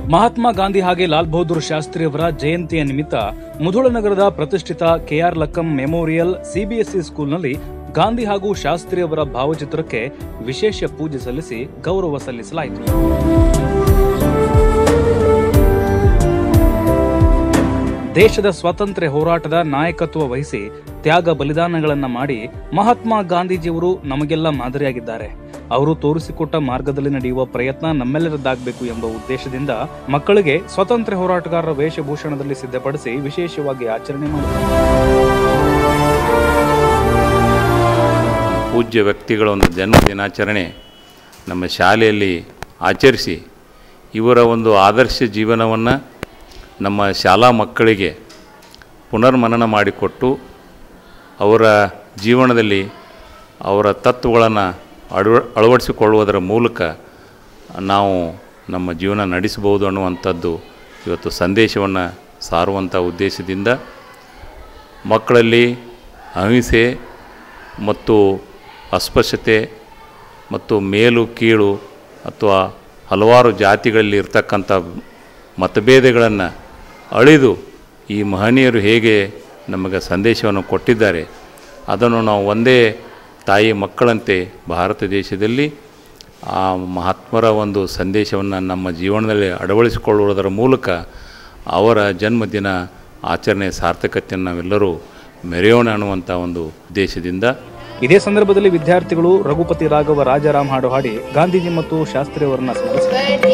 ಮಹಾತ್ಮ ಗಾಂಧಿ ಹಾಗೆ ಲಾಲ್ ಬಹದ್ದೂರ್ ಶಾಸ್ತ್ರಿ ಅವರ ಜಯಂತಿಯ ನಿಮಿತ್ತ ಮುಧೋಳ ನಗರದ ಪ್ರತಿಷ್ಠಿತ ಕೆಆರ್ ಲಕ್ಕಂ ಮೆಮೋರಿಯಲ್ ಸಿಬಿಎಸ್ಇ ಸ್ಕೂಲ್ನಲ್ಲಿ ಗಾಂಧಿ ಹಾಗೂ ಶಾಸ್ತ್ರಿ ಅವರ ಭಾವಚಿತ್ರಕ್ಕೆ ವಿಶೇಷ ಪೂಜೆ ಸಲ್ಲಿಸಿ ಗೌರವ ಸಲ್ಲಿಸಲಾಯಿತು. ದೇಶದ ಸ್ವಾತಂತ್ರ್ಯ ಹೋರಾಟದ ನಾಯಕತ್ವ ವಹಿಸಿ ತ್ಯಾಗ ಬಲಿದಾನಗಳನ್ನು ಮಾಡಿ ಮಹಾತ್ಮ ಗಾಂಧೀಜಿಯವರು ನಮಗೆಲ್ಲ ಮಾದರಿಯಾಗಿದ್ದಾರೆ. ಅವರು ತೋರಿಸಿಕೊಟ್ಟ ಮಾರ್ಗದಲ್ಲಿ ನಡೆಯುವ ಪ್ರಯತ್ನ ನಮ್ಮೆಲ್ಲರದ್ದಾಗಬೇಕು ಎಂಬ ಉದ್ದೇಶದಿಂದ ಮಕ್ಕಳಿಗೆ ಸ್ವಾತಂತ್ರ್ಯ ಹೋರಾಟಗಾರರ ವೇಷಭೂಷಣದಲ್ಲಿ ಸಿದ್ಧಪಡಿಸಿ ವಿಶೇಷವಾಗಿ ಆಚರಣೆ ಮಾಡಿದರು. ಪೂಜ್ಯ ವ್ಯಕ್ತಿಗಳ ಒಂದು ಜನ್ಮ ದಿನಾಚರಣೆ ನಮ್ಮ ಶಾಲೆಯಲ್ಲಿ ಆಚರಿಸಿ ಇವರ ಒಂದು ಆದರ್ಶ ಜೀವನವನ್ನು ನಮ್ಮ ಶಾಲಾ ಮಕ್ಕಳಿಗೆ ಪುನರ್ಮನನ ಮಾಡಿಕೊಟ್ಟು ಅವರ ಜೀವನದಲ್ಲಿ ಅವರ ತತ್ವಗಳನ್ನು ಅಳವಡಿಸಿಕೊಳ್ಳುವುದರ ಮೂಲಕ ನಾವು ನಮ್ಮ ಜೀವನ ನಡೆಸಬಹುದು ಅನ್ನುವಂಥದ್ದು ಇವತ್ತು ಸಂದೇಶವನ್ನು ಸಾರುವಂಥ ಉದ್ದೇಶದಿಂದ ಮಕ್ಕಳಲ್ಲಿ ಅಹಿಂಸೆ ಮತ್ತು ಅಸ್ಪೃಶ್ಯತೆ ಮತ್ತು ಮೇಲು ಕೀಳು ಅಥವಾ ಹಲವಾರು ಜಾತಿಗಳಲ್ಲಿ ಇರ್ತಕ್ಕಂಥ ಮತಭೇದಗಳನ್ನು ಅಳಿದು ಈ ಮಹನೀಯರು ಹೇಗೆ ನಮಗೆ ಸಂದೇಶವನ್ನು ಕೊಟ್ಟಿದ್ದಾರೆ ಅದನ್ನು ನಾವು ಒಂದೇ ತಾಯಿ ಮಕ್ಕಳಂತೆ ಭಾರತ ದೇಶದಲ್ಲಿ ಆ ಮಹಾತ್ಮರ ಒಂದು ಸಂದೇಶವನ್ನು ನಮ್ಮ ಜೀವನದಲ್ಲಿ ಅಳವಡಿಸಿಕೊಳ್ಳುವುದರ ಮೂಲಕ ಅವರ ಜನ್ಮದಿನ ಆಚರಣೆ ಸಾರ್ಥಕತೆಯನ್ನು ನಾವೆಲ್ಲರೂ ಮೆರೆಯೋಣ ಅನ್ನುವಂಥ ಒಂದು ಉದ್ದೇಶದಿಂದ ಇದೇ ಸಂದರ್ಭದಲ್ಲಿ ವಿದ್ಯಾರ್ಥಿಗಳು ರಘುಪತಿ ರಾಘವ ರಾಜಾರಾಮ್ ಹಾಡು ಹಾಡಿ ಗಾಂಧೀಜಿ ಮತ್ತು ಶಾಸ್ತ್ರಿ ಅವರನ್ನ ಸ್ಮರಿಸಿದರು.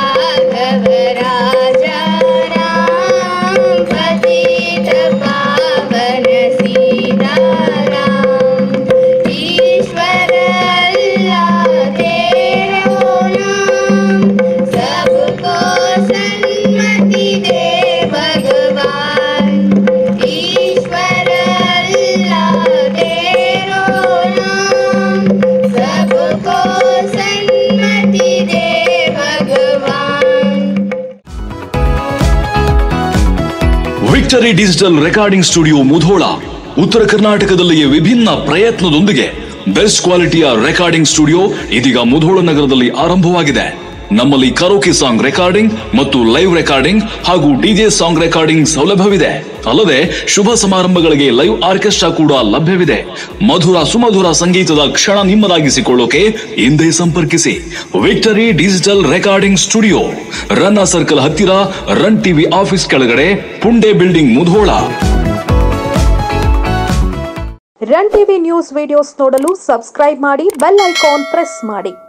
Victory digital recording studio Mudhol ಉತ್ತರ ಕರ್ನಾಟಕದಲ್ಲಿಯೇ ವಿಭಿನ್ನ ಪ್ರಯತ್ನದೊಂದಿಗೆ ಬೆಸ್ಟ್ ಕ್ವಾಲಿಟಿಯ ರೆಕಾರ್ಡಿಂಗ್ ಸ್ಟುಡಿಯೋ ಇದೀಗ ಮುಧೋಳ ನಗರದಲ್ಲಿ ಆರಂಭವಾಗಿದೆ. ನಮ್ಮಲ್ಲಿ ಕರೋಕೆ ಸಾಂಗ್ ರೆಕಾರ್ಡಿಂಗ್ ಮತ್ತು ಲೈವ್ ರೆಕಾರ್ಡಿಂಗ್ ಹಾಗೂ ಡಿಜೆ ಸಾಂಗ್ ರೆಕಾರ್ಡಿಂಗ್ ಸೌಲಭ್ಯವಿದೆ. ಅಲ್ಲದೆ ಶುಭ ಸಮಾರಂಭಗಳಿಗೆ ಲೈವ್ ಆರ್ಕೆಸ್ಟ್ರಾ ಕೂಡ ಲಭ್ಯವಿದೆ. ಮಧುರ ಸುಮಧುರ ಸಂಗೀತದ ಕ್ಷಣ ನಿಮ್ಮದಾಗಿಸಿಕೊಳ್ಳೋಕೆ ಹಿಂದೆ ಸಂಪರ್ಕಿಸಿ. Victory digital recording studio, Ranna circle ಹತ್ತಿರ, ರನ್ ಟಿವಿ ಆಫೀಸ್ ಕೆಳಗಡೆ, Punde building, Mudhol. Run TV news videos ನೋಡಲು ಸಬ್ಸ್ಕ್ರೈಬ್ ಮಾಡಿ, ಬೆಲ್ ಐಕಾನ್ ಪ್ರೆಸ್ ಮಾಡಿ.